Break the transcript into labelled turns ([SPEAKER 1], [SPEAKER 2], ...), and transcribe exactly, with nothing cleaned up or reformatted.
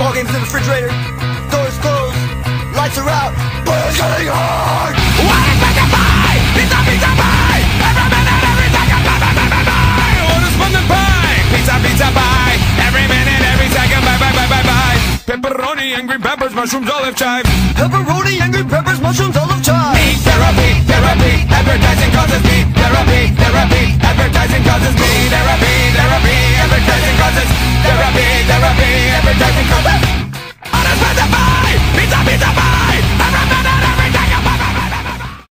[SPEAKER 1] Ball games in the refrigerator, doors closed, lights are out, but it's getting hard.
[SPEAKER 2] What is pizza pie? Pizza, pizza pie. Every minute, every second, bye, bye, bye, bye, bye. What is pumpkin pie? Pizza, pizza pie. Every minute, every second, bye, bye, bye, bye, bye. Pepperoni and green peppers, mushrooms, olive chive.
[SPEAKER 1] Pepperoni and green peppers, mushrooms, olive chive.
[SPEAKER 2] Meat therapy, therapy. Advertising causes meat therapy, therapy. Advertising causes meat therapy.